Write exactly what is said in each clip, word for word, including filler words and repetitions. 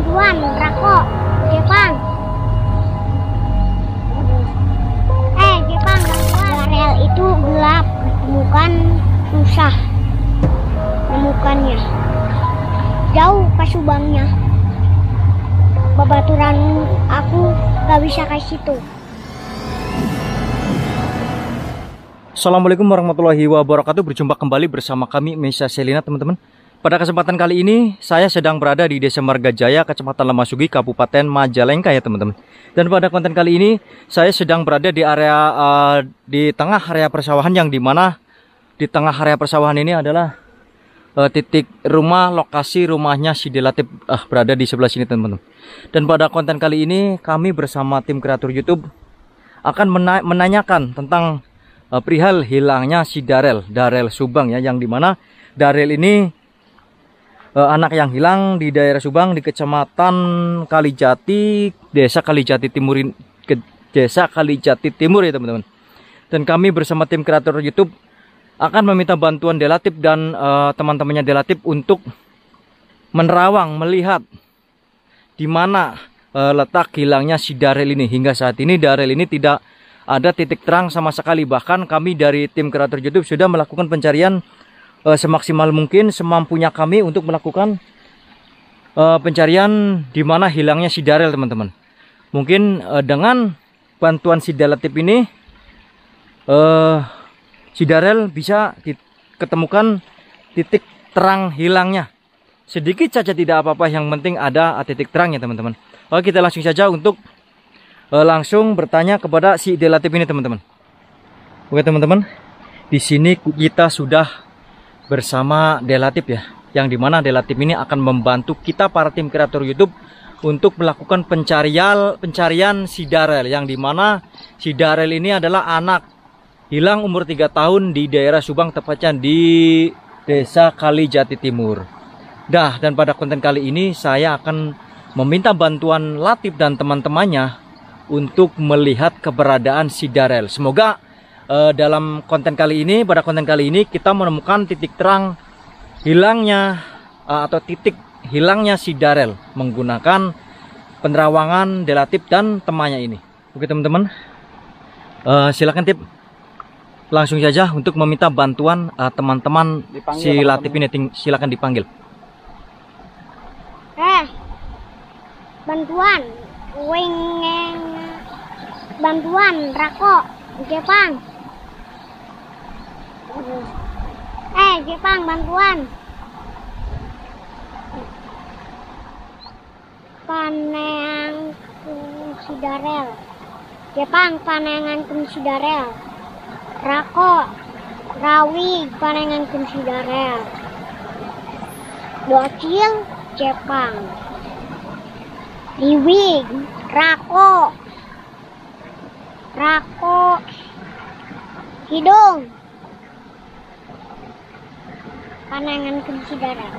bantuan Rako Jepang. Eh Jepang bantuan. Darel itu gelap, bukan susah menemukannya. Jauh ke Subangnya. Babaturan aku gak bisa ke situ. Assalamualaikum warahmatullahi wabarakatuh. Berjumpa kembali bersama kami Meisya Selina, teman-teman. Pada kesempatan kali ini saya sedang berada di Desa Margajaya, Kecamatan Lemasugi, Kabupaten Majalengka ya teman-teman. Dan pada konten kali ini saya sedang berada di area uh, di tengah area persawahan, yang dimana di tengah area persawahan ini adalah uh, titik rumah, lokasi rumahnya si Delatif uh, berada di sebelah sini teman-teman. Dan pada konten kali ini kami bersama tim kreator YouTube akan mena menanyakan tentang Uh, perihal hilangnya si Darel, Darel Subang ya, yang dimana Darel ini uh, anak yang hilang di daerah Subang, di Kecamatan Kalijati, Desa Kalijati Timur, ke, Desa Kalijati Timur ya teman-teman. Dan kami bersama tim kreator YouTube akan meminta bantuan Delatif dan uh, teman-temannya Delatif untuk menerawang, melihat di mana uh, letak hilangnya si Darel ini. Hingga saat ini Darel ini tidak ada titik terang sama sekali. Bahkan kami dari tim kreator YouTube sudah melakukan pencarian uh, semaksimal mungkin, semampunya kami untuk melakukan uh, pencarian di mana hilangnya si Darel teman-teman. Mungkin uh, dengan bantuan si Delatif ini uh, si Darel bisa diketemukan titik terang hilangnya. Sedikit saja tidak apa-apa, yang penting ada titik terang ya teman-teman. Oke, kita langsung saja untuk langsung bertanya kepada si Delatif ini teman-teman. Oke teman-teman, di sini kita sudah bersama Delatif ya, yang dimana Delatif ini akan membantu kita para tim kreator YouTube untuk melakukan pencarian pencarian si Darel, yang dimana si Darel ini adalah anak hilang umur tiga tahun di daerah Subang, tepatnya di Desa Kalijati Timur. Dah, dan pada konten kali ini saya akan meminta bantuan Latif dan teman-temannya untuk melihat keberadaan si Darel. Semoga uh, dalam konten kali ini, pada konten kali ini kita menemukan titik terang hilangnya uh, atau titik hilangnya si Darel menggunakan penerawangan Delatif dan temannya ini. Oke teman-teman, uh, silakan Tip, langsung saja untuk meminta bantuan teman-teman uh, si Latif ini. Silakan dipanggil. Eh, bantuan, wengeng, bantuan Rako Jepang. Eh Jepang bantuan. Panengan si Darel. Jepang panengan si Darel. Rako Rawi panengan si Darel. Docil Jepang. Riwig Rako Rako hidung panangan kunci darah.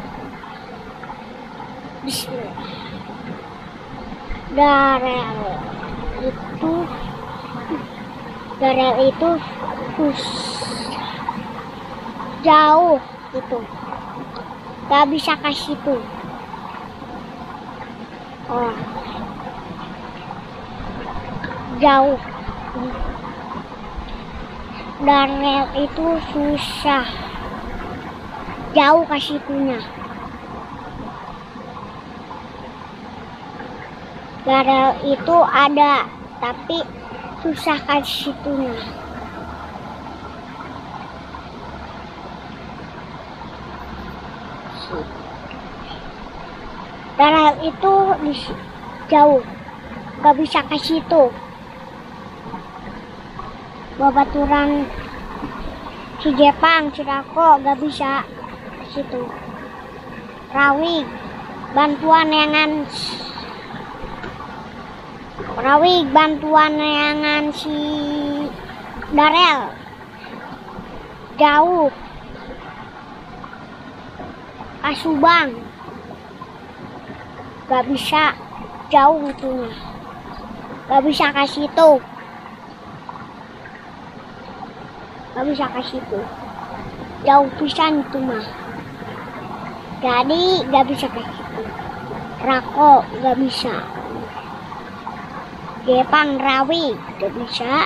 Bismillah. Darel itu Darel itu sus, jauh itu, gak bisa ke situ. Oh, jauh. Darel itu susah, jauh ke situnya. Darel itu ada, tapi susah ke situnya. Darel itu di, jauh, gak bisa ke situ. Babaturan si Jepang, si Rako gak bisa ke situ. Rawi bantuan yangan Rawi bantuan yangan si Darel jauh ke Subang, gak bisa, jauh itunya, gak bisa ke situ. Gak bisa ke situ, jauh pisan itu mah. Jadi gak bisa ke situ. Rako nggak bisa. Jepang Rawi nggak bisa.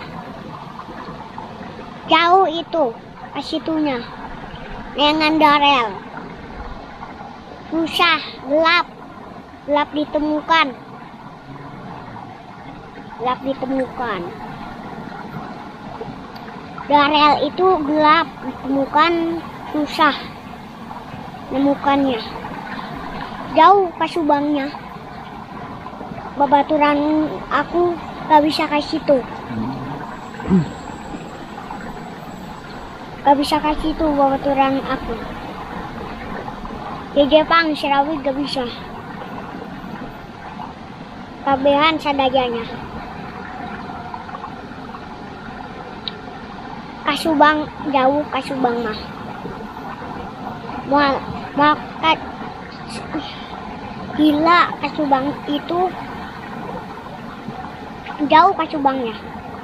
Jauh itu ke situnya. Dengan Darel. Susah, gelap. Gelap ditemukan. Gelap ditemukan. Darel itu gelap ditemukan, susah nemukannya. Jauh ke Subangnya. Babaturan aku gak bisa ke situ. Gak bisa ke situ babaturan aku. Di Jepang Sirawi gak bisa. Kabehan sadajanya. Kasubang jauh Kasubang mah. Mal, maka gila Kasubang itu jauh Kasubangnya.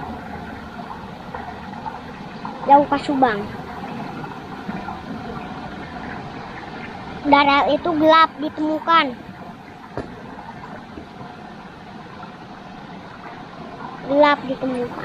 Jauh Kasubang. Darah itu gelap ditemukan. Gelap ditemukan.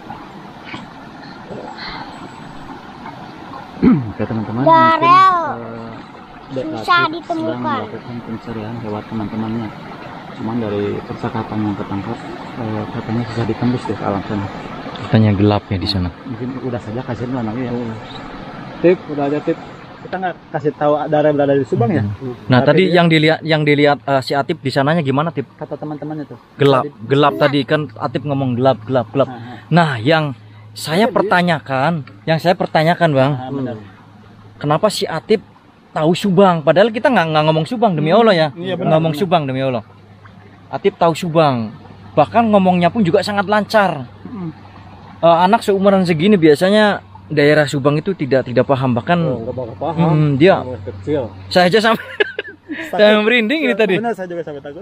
Oke teman-teman, Darel mungkin, uh, susah Datif ditemukan. sedang melakukan pencarian lewat teman-temannya. Cuman dari percakapan yang ketangkap, uh, katanya susah ditembus deh ke alam sana. Katanya gelap ya di sana. Mungkin udah saja kasih lah nanti ya. Tip, udah aja tip. Kita nggak kasih tahu Darel berada di Subang ya. Nah, Tapi tadi dia- yang dilihat yang dilihat uh, si Atip di sananya gimana, Tip? kata teman-temannya tuh. Gelap, Tadi- gelap tadi kan Atip ngomong gelap, gelap, gelap. Nah, nah. Nah, yang saya Jadi- pertanyakan, yang saya pertanyakan, Bang, Nah, benar. kenapa si Atip tahu Subang? Padahal kita nggak nggak ngomong Subang demi Allah ya, Iya, nggak benar, ngomong benar. Subang demi Allah. Atip tahu Subang, bahkan ngomongnya pun juga sangat lancar. Mm. Eh, anak seumuran segini biasanya daerah Subang itu tidak tidak paham, bahkan Oh, nggak bakal paham. hmm, dia Masih kecil. saya aja sampai saya merinding ini tadi. Benar, saya juga sampai takut.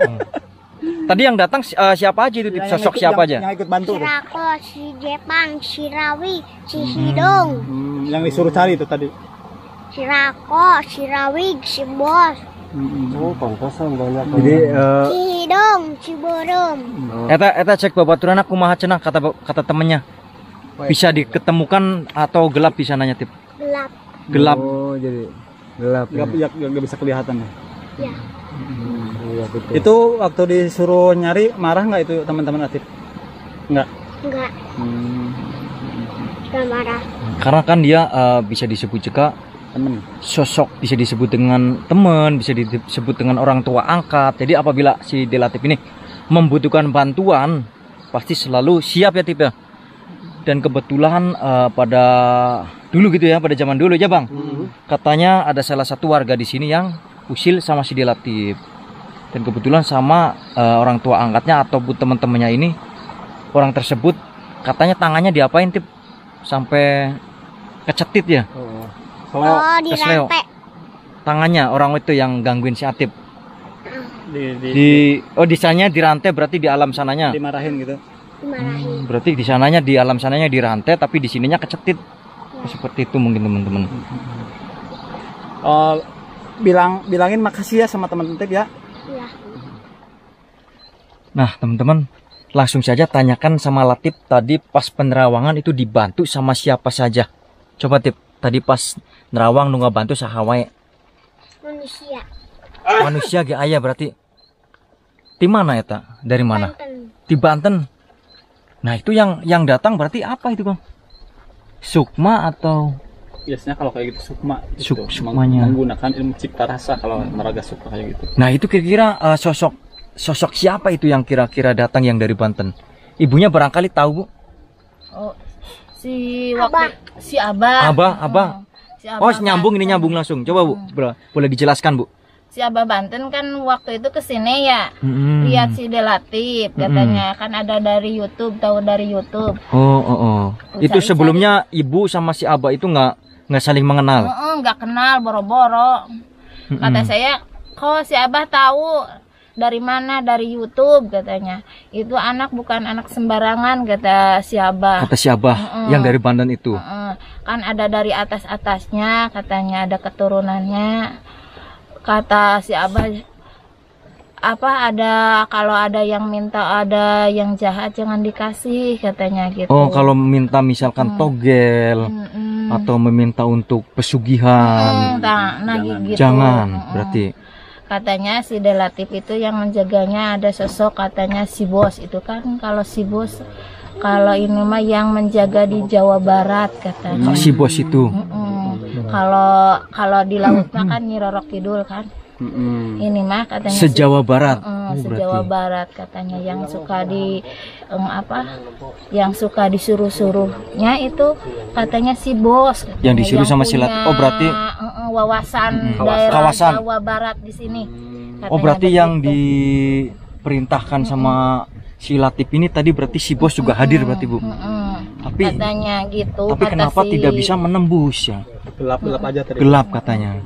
Tadi yang datang si- eh, siapa aja itu, Tip? Yang Sosok ikut- siapa yang- aja? Yang ikut bantu tuh. Sirako, si Jepang, si Rawi, si Hidung. Hmm, yang disuruh cari itu tadi. Si Rako, si Rawi, si Bos, Oh, pantasan banyak. Jadi eh, si Hidung, si Burung. Eta eta cek babaturan aku maha cenah kata kata temennya. Bisa diketemukan atau gelap di sananya, Tip? Gelap. Gelap. Oh, jadi gelap. Nggak, ya, nggak bisa kelihatan ya. Ya. Iya, betul. Itu waktu disuruh nyari marah nggak itu teman-teman Atif? Nggak. Enggak, Hmm, enggak marah. Karena kan dia eh, bisa disebut juga temen. sosok, bisa disebut dengan teman, bisa disebut dengan orang tua angkat. Jadi apabila si Delatif ini membutuhkan bantuan, pasti selalu siap ya, Tip ya. Dan kebetulan eh, pada dulu gitu ya, pada zaman dulu ya, Bang. Katanya ada salah satu warga di sini yang usil sama si Delatif. Dan kebetulan sama eh, orang tua angkatnya ataupun teman-temannya ini, orang tersebut katanya tangannya diapain, Tip? Sampai kecetit ya. Oh. Oh, di kesleo. rantai. Tangannya orang itu yang gangguin si Atip. Di, di, Di oh di sananya dirantai, berarti di alam sananya. dimarahin gitu. Dimarahin. Berarti di sananya di alam sananya dirantai, tapi di sininya kecetit. Seperti itu mungkin teman-teman. Oh, bilang bilangin makasih ya sama teman-teman Tip ya. Iya. Nah, teman-teman, langsung saja tanyakan sama Latif tadi pas penerawangan itu dibantu sama siapa saja. Coba, Tip, tadi pas nerawang nu bantu sahawai Manusia. manusia ge aya berarti. Di mana eta? Dari mana? Banten. Di Banten. Nah, itu yang yang datang berarti apa itu, Bang? Sukma atau Biasanya kalau kayak gitu sukma gitu. Suk- sukmanya. Menggunakan ilmu cipta rasa kalau meraga sukma kayak gitu. Nah, itu kira-kira eh, sosok sosok siapa itu yang kira-kira datang yang dari Banten? Ibunya barangkali tahu, Bu? Oh, si waktu si Abah. Abah, Abah. Hmm, si Oh, Abah nyambung ini Banten. nyambung langsung. Coba, Bu. Bro, boleh dijelaskan, Bu? Si Abah Banten kan waktu itu kesini ya. Hmm. Lihat si Delatif katanya kan ada dari YouTube, tahu dari YouTube. Oh, oh, oh. Itu Cari-cari. sebelumnya ibu sama si Abah itu nggak nggak saling mengenal. Heeh, nggak kenal boro-boro. Kata Mm-mm. saya, "Kok si Abah tahu dari mana? Dari YouTube," katanya. Itu anak bukan anak sembarangan, kata si Abah. Kata si Abah Mm-mm. yang dari Banten itu. Heeh, kan ada dari atas-atasnya, katanya ada keturunannya. Kata si Abah, apa ada kalau ada yang minta, ada yang jahat jangan dikasih katanya gitu. Oh, kalau minta misalkan Hmm. togel Mm-mm. atau meminta untuk pesugihan, Mm, nah, nah, gitu. jangan. Mm-mm. Berarti Katanya si Delatif itu yang menjaganya ada sosok katanya si bos itu kan, kalau si bos kalau ini mah yang menjaga di Jawa Barat katanya. Kak si bos itu. Mm-mm. Kalau kalau di laut mah kan Nyi Roro Kidul kan. Mm-mm. Ini mah katanya Se-Jawa Barat. Mm, Oh, se-Jawa berarti. Barat katanya yang suka di em, apa? Yang suka disuruh-suruhnya itu katanya si bos. katanya, Yang disuruh sama si punya, Lat- oh, berarti- eh, eh, wawasan Mm-mm. daerah Kawasan. Jawa Barat di sini. Oh, Katanya berarti yang begitu. diperintahkan sama si Latif ini tadi berarti si bos juga hadir berarti, Bu. Mm-mm. Tapi Katanya gitu. tapi kata kenapa si- tidak bisa menembus ya? Gelap-gelap aja tadi. Gelap katanya.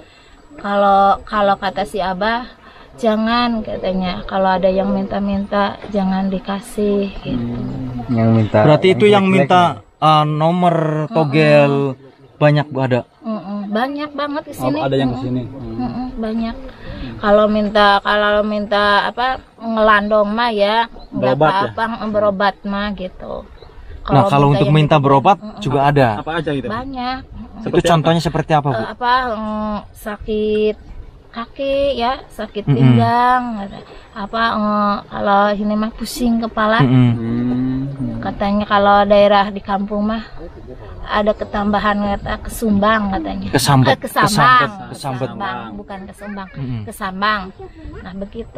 Kalau kalau kata si Abah jangan katanya, kalau ada yang minta-minta jangan dikasih gitu. Yang minta. Berarti itu yang minta uh, nomor togel banyak, Bu, ada. Mm-mm. Banyak banget di Oh, sini. ada yang Mm-mm. kesini. Mm-mm, banyak. Kalau minta kalau minta apa ngelandong mah ya nggak Berobat ya? apa-apa, berobat mah gitu. Nah, kalau untuk yang minta gitu, berobat mm-mm, juga ada. Apa aja gitu? banyak. Itu contohnya seperti apa, Bu? Eh, apa mm, sakit kaki ya, sakit Mm-mm. pinggang, ada. apa eh, kalau ini mah pusing kepala. Mm-mm. Hmm. Katanya kalau daerah di kampung mah ada ketambahan kata kesumbang katanya. Kesambet, Eh, kesambang. kesambet, kesambet. Kesambang, bukan kesumbang. Mm-mm. Kesambang. Nah, begitu.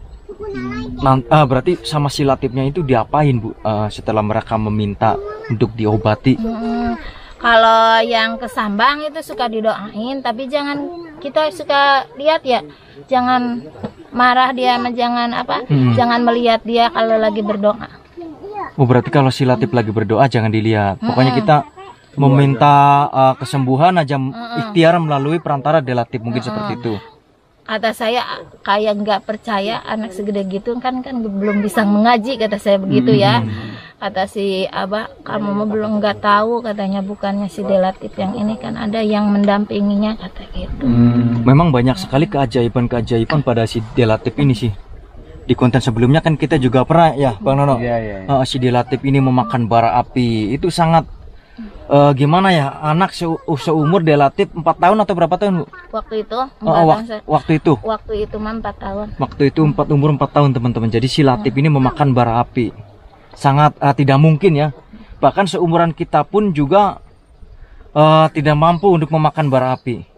Nah, ah, berarti sama si Latifnya itu diapain, Bu? Eh, setelah mereka meminta untuk diobati. Mm, kalau yang kesambang itu suka didoain, tapi jangan kita suka lihat ya, jangan marah dia, jangan apa, Mm-mm. jangan melihat dia kalau lagi berdoa. Oh, berarti kalau si Latif lagi berdoa jangan dilihat. Pokoknya kita meminta uh, kesembuhan aja, ikhtiar melalui perantara Delatif, mungkin seperti itu. Kata saya kayak nggak percaya anak segede gitu kan kan belum bisa mengaji, kata saya begitu ya. Kata si Abah, kamu mah belum nggak tahu katanya, bukannya si Delatif yang ini kan ada yang mendampinginya, kata gitu. Memang banyak sekali keajaiban-keajaiban pada si Delatif ini sih. Di konten sebelumnya kan kita juga pernah ya, Bang Nono. Iya, iya. iya. Uh, si Delatif ini memakan bara api. Itu sangat uh, gimana ya? Anak se seumur Delatif empat tahun atau berapa tahun, Bu? Waktu itu Uh, empat wak- tahun, waktu itu. waktu itu mah empat tahun. Waktu itu empat umur empat tahun, teman-teman. Jadi si Latif ini memakan bara api. Sangat uh, tidak mungkin ya. Bahkan seumuran kita pun juga uh, tidak mampu untuk memakan bara api.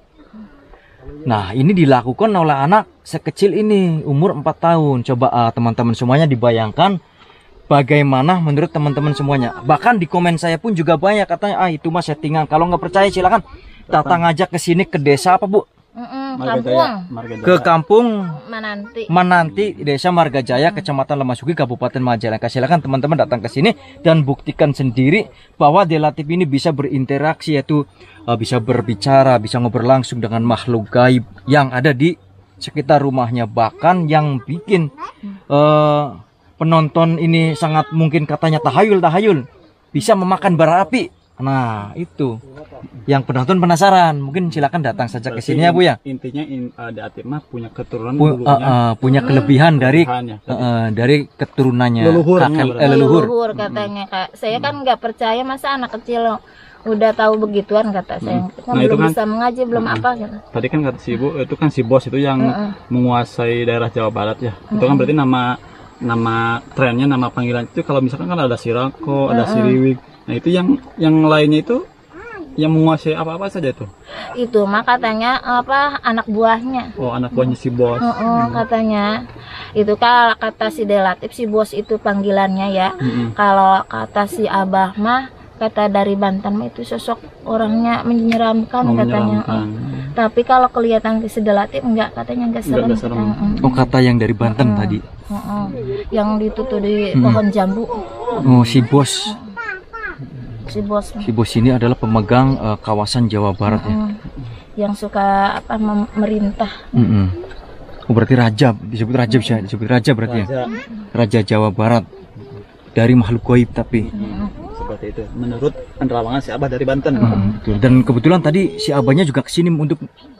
Nah, ini dilakukan oleh anak sekecil ini, umur empat tahun. Coba uh, teman-teman semuanya dibayangkan bagaimana menurut teman-teman semuanya. Bahkan di komen saya pun juga banyak katanya, ah itu mah settingan. Kalau nggak percaya silakan datang aja ke sini, ke desa apa, Bu? Mm-mm, Marga kampung Jaya, Marga Jaya. Ke kampung Mananti. Mananti, Desa Margajaya, Kecamatan Lemasugi, Kabupaten Majalengka. Silakan teman-teman datang ke sini dan buktikan sendiri bahwa Delatif ini bisa berinteraksi, yaitu uh, bisa berbicara, bisa ngobrol langsung dengan makhluk gaib yang ada di sekitar rumahnya. Bahkan yang bikin uh, penonton ini sangat mungkin katanya tahayul-tahayul, bisa memakan bara api. Nah, itu yang penonton penasaran. Mungkin silakan datang saja ke sini ya, Bu ya. Intinya in, uh, Delatif mah punya keturunan Pu- uh, dulunya. uh, punya kelebihan dari Kelebihannya. uh, uh, dari keturunannya Leluhurnya kakek berarti. eh, leluhur. Leluhur katanya, Kak. Saya kan nggak percaya, masa anak kecil udah tahu begituan, kata saya. Kan Nah, itu belum kan- bisa mengaji, belum apa gitu. Tadi kan kata si Ibu, itu kan si bos itu yang Mm-mm. menguasai daerah Jawa Barat ya. Itu kan berarti nama nama trennya, nama panggilan itu kalau misalkan kan ada si Rako, ada si Riwik. Nah, itu yang yang lainnya itu yang menguasai apa-apa saja itu. Itu mah katanya apa anak buahnya. Oh, anak buahnya si bos. Heeh, katanya itu kalau kata si Delatif, si bos itu panggilannya ya. Mm-mm. Kalau kata si Abah mah, kata dari Banten mah itu sosok orangnya menyeramkan Oh, katanya. menyeramkan. Eh, Tapi kalau kelihatan ke si Delatif enggak, katanya enggak serem. Enggak serem. Heeh. Oh, kata yang dari Banten tadi. Heeh. Yang ditutup di pohon jambu. Oh, si bos. Si bos Si bos ini adalah pemegang uh, kawasan Jawa Barat ya. mm, yang suka apa mem- merintah. Mm-mm. Oh, berarti raja, disebut raja bisa disebut raja berarti ya. Raja. Raja Jawa Barat dari makhluk gaib tapi. Seperti itu. Menurut penerawangan si Abah dari Banten. Mm, betul. Dan kebetulan tadi si abahnya juga kesini untuk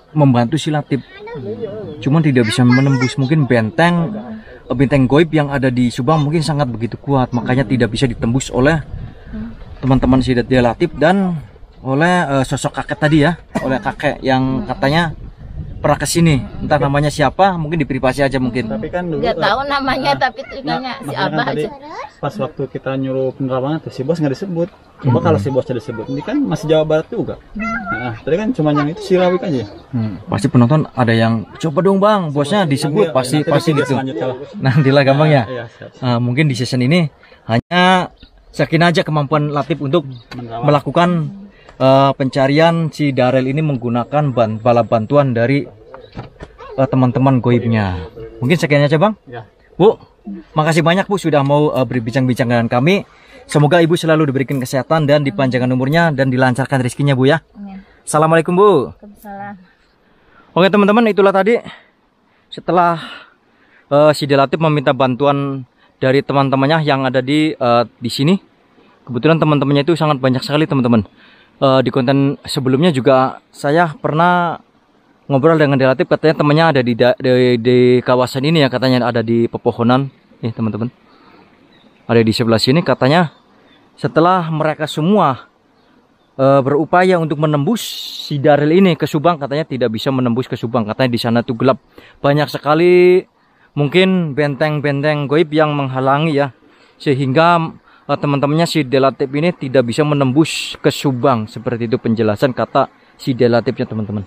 membantu si Latif. Cuman tidak bisa menembus mungkin benteng benteng goib yang ada di Subang mungkin sangat begitu kuat, makanya tidak bisa ditembus oleh teman-teman si Dia Latif dan oleh uh, sosok kakek tadi ya, oleh kakek yang katanya pernah kesini, entah namanya siapa, mungkin di privasi aja mungkin. Tapi kan dulu Nggak tahu namanya, nah, tapi itu nanya si makanya Abah kan tadi aja. pas waktu kita nyuruh penerawangan tuh si bos nggak disebut. Coba kalau si bosnya disebut, ini kan masih Jawa Barat juga. Nah, tadi kan cuma yang itu si Rawik aja. Hmm, pasti penonton ada yang coba dong bang, bosnya disebut, pasti Nanti pasti di gitu. selanjutnya lah. Nantilah gampang ya. Iya, siap. Uh, mungkin di season ini hanya yakin aja kemampuan Latif untuk Menerawang. melakukan uh, pencarian si Darel ini menggunakan ban bala bantuan dari uh, teman-teman goibnya. Mungkin sekian aja bang. Ya. Bu, makasih banyak Bu sudah mau uh, berbincang-bincang dengan kami. Semoga Ibu selalu diberikan kesehatan dan dipanjangkan umurnya dan dilancarkan rezekinya Bu ya. Amin. Assalamualaikum Bu. Waalaikumsalam. Oke teman-teman, itulah tadi setelah uh, si Dia Latif meminta bantuan dari teman-temannya yang ada di uh, di sini. Kebetulan teman-temannya itu sangat banyak sekali teman-teman. Uh, di konten sebelumnya juga saya pernah ngobrol dengan Dia Latif, katanya temannya ada di, di di kawasan ini ya, katanya ada di pepohonan. Nih teman-teman, ada di sebelah sini katanya. Setelah mereka semua uh, berupaya untuk menembus si Darel ini ke Subang, katanya tidak bisa menembus ke Subang. Katanya di sana tuh gelap, banyak sekali mungkin benteng-benteng goib yang menghalangi ya, sehingga uh, teman-temannya si Dia Latif ini tidak bisa menembus ke Subang. Seperti itu penjelasan kata si Dia Latifnya teman-teman.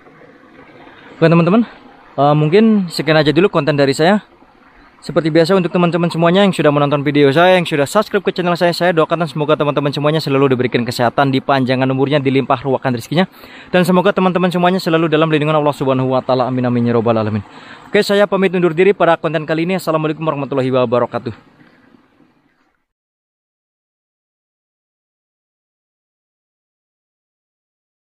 Oke teman-teman, uh, mungkin sekian aja dulu konten dari saya. Seperti biasa untuk teman-teman semuanya yang sudah menonton video saya, yang sudah subscribe ke channel saya, saya doakan semoga teman-teman semuanya selalu diberikan kesehatan, dipanjangkan umurnya, dilimpah ruahkan rezekinya, dan semoga teman-teman semuanya selalu dalam lindungan Allah Subhanahu wa taala. Amin amin ya robbal alamin. Oke, saya pamit undur diri pada konten kali ini. Assalamualaikum warahmatullahi wabarakatuh.